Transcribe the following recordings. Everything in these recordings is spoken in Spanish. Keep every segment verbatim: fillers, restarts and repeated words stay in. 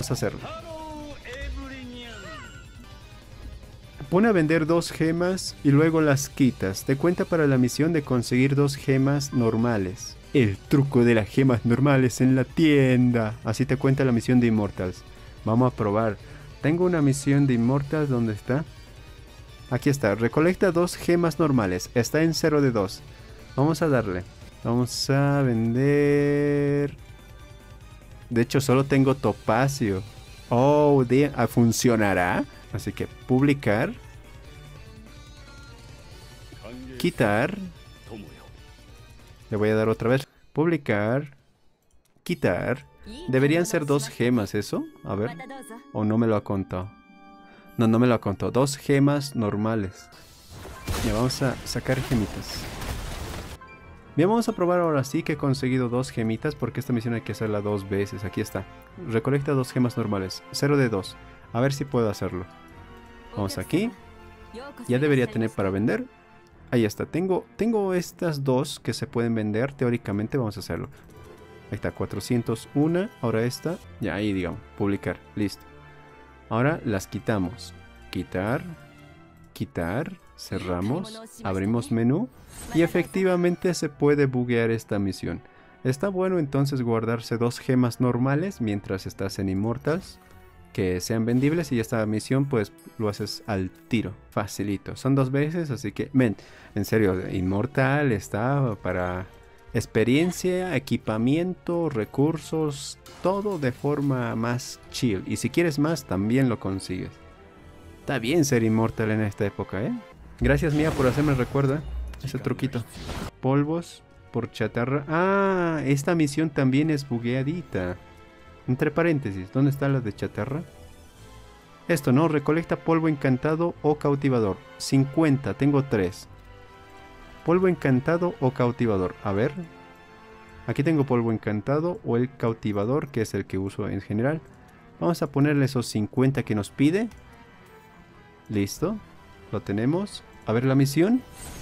Vamos a hacerlo. Pone a vender dos gemas y luego las quitas. Te cuenta para la misión de conseguir dos gemas normales. El truco de las gemas normales en la tienda. Así te cuenta la misión de Immortals. Vamos a probar. Tengo una misión de Immortals. ¿Dónde está? Aquí está. Recolecta dos gemas normales. Está en cero de dos. Vamos a darle. Vamos a vender... De hecho solo tengo topacio. Oh, de... ¿funcionará? Así que publicar, quitar, le voy a dar otra vez, publicar, quitar. Deberían ser dos gemas eso, a ver, o no me lo ha contado. No, no me lo ha contado, dos gemas normales. Ya vamos a sacar gemitas. Bien, vamos a probar ahora sí que he conseguido dos gemitas porque esta misión hay que hacerla dos veces. Aquí está, recolecta dos gemas normales, cero de dos. A ver si puedo hacerlo. Vamos aquí. Ya debería tener para vender. Ahí está. Tengo, tengo estas dos que se pueden vender. Teóricamente vamos a hacerlo. Ahí está. cuatrocientos uno. Ahora esta. Ya ahí digamos. Publicar. Listo. Ahora las quitamos. Quitar. Quitar. Cerramos. Abrimos menú. Y efectivamente se puede buguear esta misión. Está bueno entonces guardarse dos gemas normales mientras estás en Immortals. Que sean vendibles y esta misión pues lo haces al tiro, facilito. Son dos veces, así que, men, en serio, Immortal está para experiencia, equipamiento, recursos, todo de forma más chill. Y si quieres más, también lo consigues. Está bien ser Immortal en esta época, ¿eh? Gracias Mía por hacerme recuerdo, ¿eh? Ese truquito. Polvos por chatarra. Ah, esta misión también es bugueadita. Entre paréntesis, ¿dónde está la de chatarra? Esto, ¿no? Recolecta polvo encantado o cautivador. cincuenta, tengo tres. Polvo encantado o cautivador. A ver. Aquí tengo polvo encantado o el cautivador, que es el que uso en general. Vamos a ponerle esos cincuenta que nos pide. Listo. Lo tenemos. A ver la misión.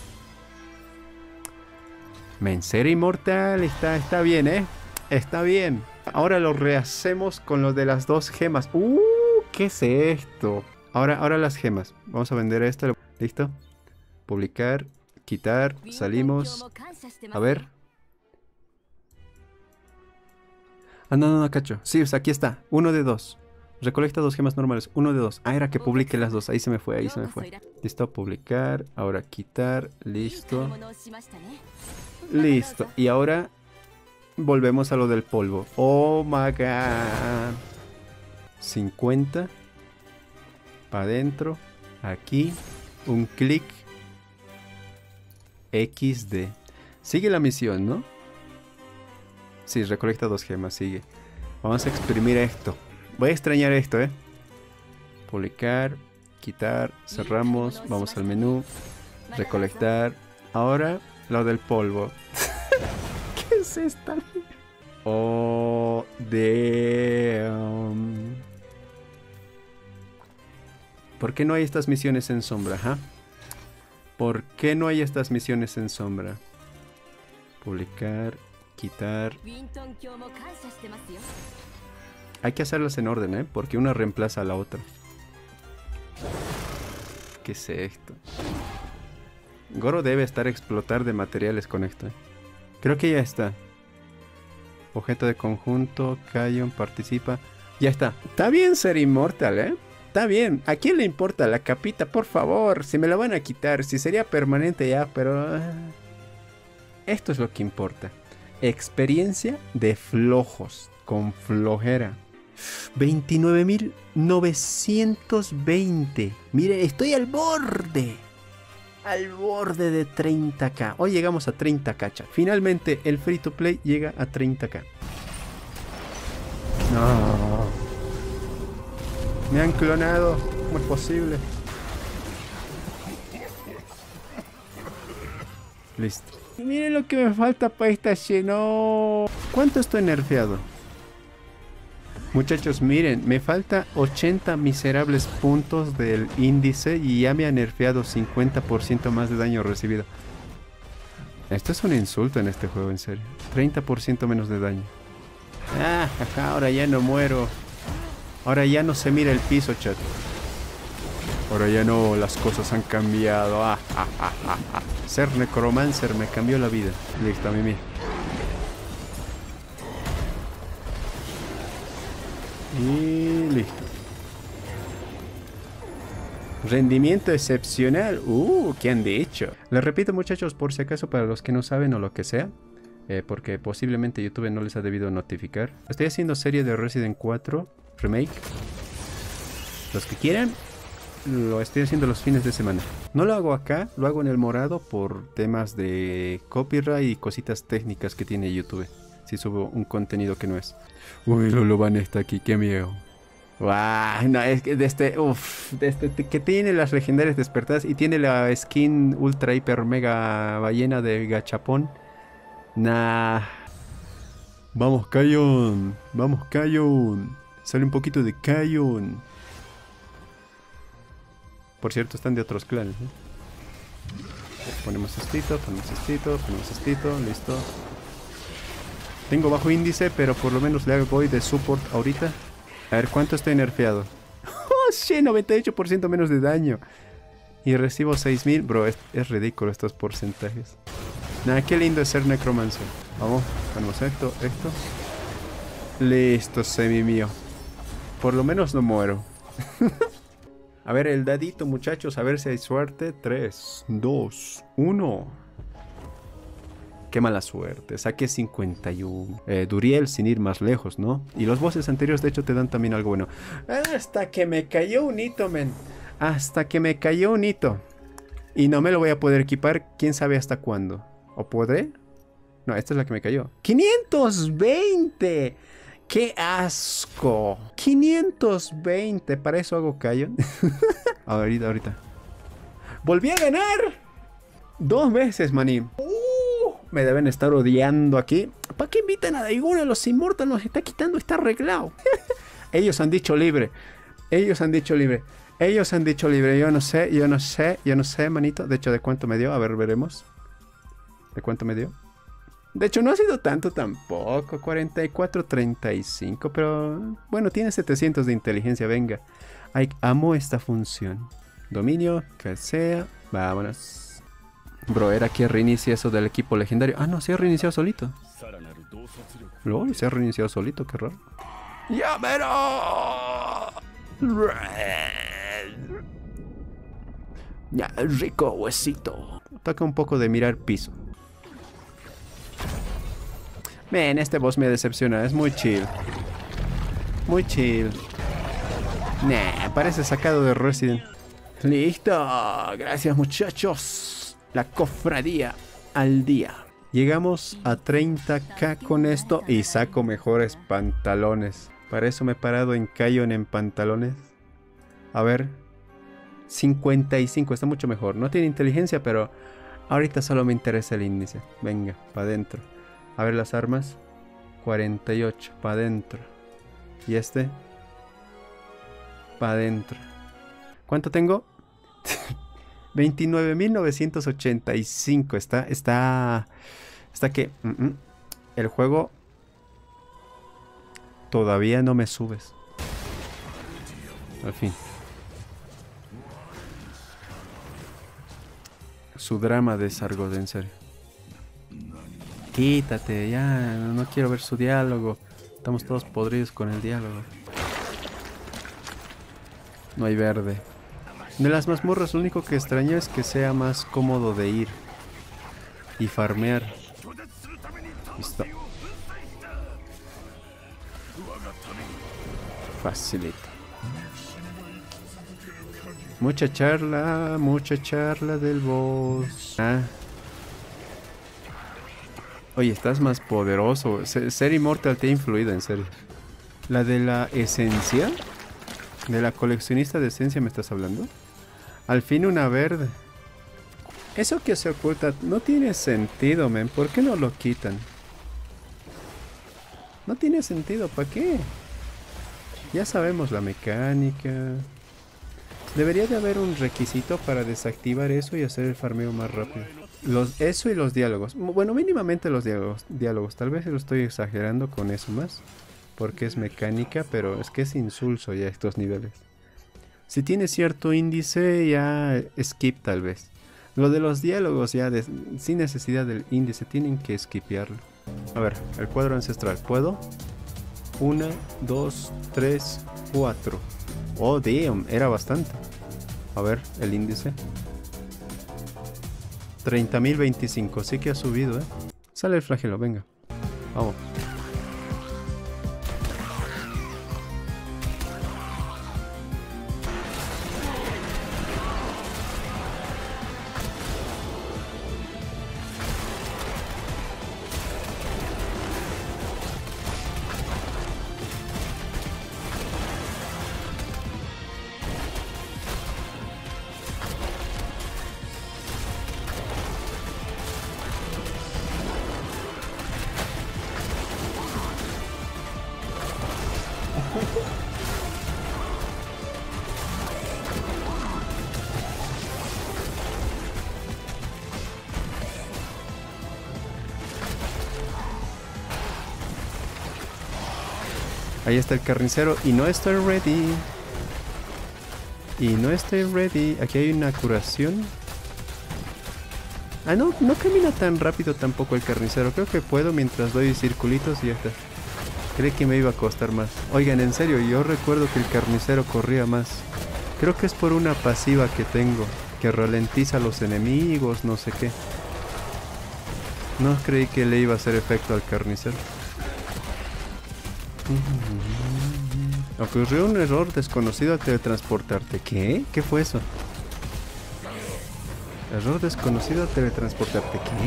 Mencer Immortal. Está, está bien, ¿eh? Está bien. Ahora lo rehacemos con lo de las dos gemas. ¡Uh! ¿Qué es esto? Ahora, ahora las gemas. Vamos a vender esta. ¿Listo? Publicar. Quitar. Salimos. A ver. Ah, no, no, no, cacho. Sí, o sea, aquí está. Uno de dos. Recolecta dos gemas normales. Uno de dos. Ah, era que publique las dos. Ahí se me fue, ahí se me fue. Listo, publicar. Ahora quitar. Listo. Listo. Y ahora... volvemos a lo del polvo. Oh my god. cincuenta. Para adentro. Aquí. Un clic. equis de. Sigue la misión, ¿no? Sí, recolecta dos gemas. Sigue. Vamos a exprimir esto. Voy a extrañar esto, ¿eh? Publicar. Quitar. Cerramos. Vamos al menú. Recolectar. Ahora lo del polvo. ¿Qué es esta? Oh, damn. ¿Por qué no hay estas misiones en sombra? ¿Ah? ¿Por qué no hay estas misiones en sombra? Publicar, quitar. Hay que hacerlas en orden, ¿eh? Porque una reemplaza a la otra. ¿Qué es esto? Goro debe estar a explotar de materiales con esto, ¿eh? Creo que ya está. Objeto de conjunto, Kion participa. Ya está. Está bien ser Immortal, ¿eh? Está bien. ¿A quién le importa la capita? Por favor, si me la van a quitar. Si sería permanente ya, pero... esto es lo que importa. Experiencia de flojos. Con flojera. veintinueve mil novecientos veinte. Mire, estoy al borde. Al borde de treinta k. Hoy llegamos a treinta k. Finalmente el free to play llega a treinta k. No. Me han clonado. ¿Cómo es posible? Listo. Miren lo que me falta para esta lleno. ¿Cuánto estoy nerfeado? Muchachos, miren, me falta ochenta miserables puntos del índice y ya me ha nerfeado cincuenta por ciento más de daño recibido. Esto es un insulto en este juego, en serio. treinta por ciento menos de daño. Ah, jaja, ahora ya no muero. Ahora ya no se mira el piso, chat. Ahora ya no, las cosas han cambiado. Ah, ah, ah, ah, ah. Ser necromancer me cambió la vida. Listo, Mimi. Y listo. Rendimiento excepcional. Uh, ¿qué han dicho? Les repito, muchachos, por si acaso, para los que no saben o lo que sea. Eh, porque posiblemente YouTube no les ha debido notificar. Estoy haciendo serie de Resident cuatro Remake. Los que quieran, lo estoy haciendo los fines de semana. No lo hago acá, lo hago en el morado por temas de copyright y cositas técnicas que tiene YouTube. Si subo un contenido que no es. Uy, Loloban está aquí, qué miedo. Wow, no, es que de este, uff, de este, que tiene las legendarias despertadas y tiene la skin ultra hiper mega ballena de gachapón. Nah. Vamos, Kayon. Vamos, Kayon. Sale un poquito de Kayon. Por cierto, están de otros clanes, ¿eh? Ponemos estito, ponemos estito, ponemos estito, listo. Tengo bajo índice, pero por lo menos le voy de support ahorita. A ver, ¿cuánto estoy nerfeado? ¡Oh, sí! noventa y ocho por ciento menos de daño. Y recibo seis mil. Bro, es, es ridículo estos porcentajes. Nada, qué lindo es ser necromancer. Vamos, ponemos esto, esto. Listo, semi mío. Por lo menos no muero. A ver, el dadito, muchachos, a ver si hay suerte. tres, dos, uno. Qué mala suerte. Saqué cincuenta y uno. Eh, Duriel sin ir más lejos, ¿no? Y los bosses anteriores, de hecho, te dan también algo bueno. Hasta que me cayó un hito, men. Hasta que me cayó un hito. Y no me lo voy a poder equipar. ¿Quién sabe hasta cuándo? ¿O podré? No, esta es la que me cayó. ¡quinientos veinte! ¡Qué asco! ¡quinientos veinte! Para eso hago Kayon. ahorita, ahorita. ¡Volví a ganar! Dos veces, maní. Uh, me deben estar odiando aquí. ¿Para qué invitan a Daigoro? Los Immortals nos está quitando, está arreglado. Ellos han dicho libre. Ellos han dicho libre. Ellos han dicho libre. Yo no sé, yo no sé, yo no sé, manito. De hecho, ¿de cuánto me dio? A ver, veremos. ¿De cuánto me dio? De hecho, no ha sido tanto tampoco. cuarenta y cuatro, treinta y cinco. Pero bueno, tiene setecientos de inteligencia. Venga. Ay, amo esta función. Dominio, que sea. Vámonos. Bro, era que reinicia eso del equipo legendario. Ah, no, se ha reiniciado solito. Lol, se ha reiniciado solito, qué raro. ¡Ya veró! Ya, rico huesito. Toca un poco de mirar piso. Men, este boss me decepciona, es muy chill. Muy chill. Nah, parece sacado de Resident. Listo, gracias muchachos. La cofradía al día. Llegamos a treinta k con esto y saco mejores pantalones. Para eso me he parado en Kayon en pantalones. A ver. cincuenta y cinco, está mucho mejor. No tiene inteligencia, pero ahorita solo me interesa el índice. Venga, para adentro. A ver las armas. cuarenta y ocho, para adentro. Y este. Para adentro. ¿Cuánto tengo? veintinueve mil novecientos ochenta y cinco. Está, está, está que mm -mm. El juego todavía no me subes. Al fin. Su drama de Sargod, en serio. Quítate, ya, no quiero ver su diálogo. Estamos todos podridos con el diálogo. No hay verde. De las mazmorras, lo único que extraño es que sea más cómodo de ir y farmear. Listo. Facilito. Mucha charla, mucha charla del boss. Ah. Oye, estás más poderoso. Ser inmortal te ha influido, en serio. ¿La de la esencia? ¿De la coleccionista de esencia me estás hablando? Al fin una verde. Eso que se oculta no tiene sentido, men. ¿Por qué no lo quitan? No tiene sentido, ¿para qué? Ya sabemos la mecánica. Debería de haber un requisito para desactivar eso y hacer el farmeo más rápido. Los, eso y los diálogos. Bueno, mínimamente los diálogos, diálogos. Tal vez lo estoy exagerando con eso más. porque es mecánica, pero es que es insulso ya estos niveles. Si tiene cierto índice, ya skip tal vez. Lo de los diálogos ya de, sin necesidad del índice, tienen que skipearlo. A ver, el cuadro ancestral, ¿puedo? Una, dos, tres, cuatro. Oh, damn, era bastante. A ver, el índice. treinta mil veinticinco, sí que ha subido, ¿eh? Sale el flagelo, venga. Vamos. Ahí está el carnicero y no estoy ready. Y no estoy ready. Aquí hay una curación. Ah, no, no camina tan rápido tampoco el carnicero. Creo que puedo mientras doy circulitos y ya está. Creí que me iba a costar más. Oigan, en serio, yo recuerdo que el carnicero corría más. Creo que es por una pasiva que tengo, que ralentiza a los enemigos, no sé qué. No creí que le iba a hacer efecto al carnicero. Ocurrió un error desconocido al teletransportarte. ¿Qué? ¿Qué fue eso? Error desconocido al teletransportarte. ¿Qué?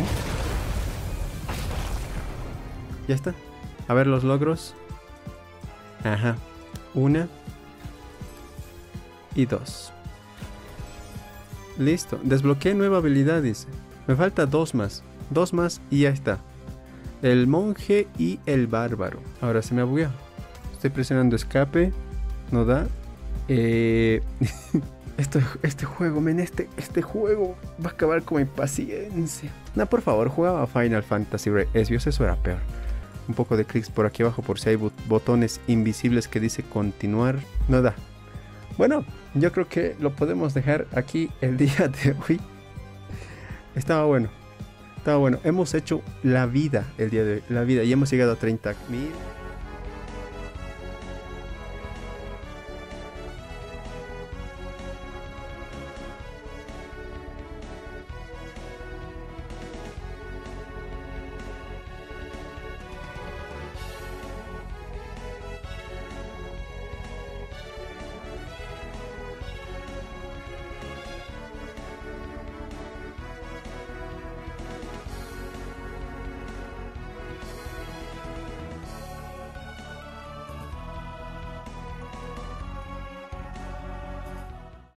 Ya está. A ver los logros. Ajá. Una. Y dos. Listo. Desbloqueé nueva habilidad, dice. Me falta dos más. Dos más y ya está. El monje y el bárbaro. Ahora se me ha bugueado. Estoy presionando escape. No da. Eh... este, este juego, men, este, este juego va a acabar con mi paciencia. No, por favor, jugaba Final Fantasy Re-Esvios, eso era peor. Un poco de clics por aquí abajo por si hay botones invisibles que dice continuar. No da. Bueno, yo creo que lo podemos dejar aquí el día de hoy. Estaba bueno. Estaba bueno. Hemos hecho la vida el día de hoy. La vida. Y hemos llegado a treinta mil.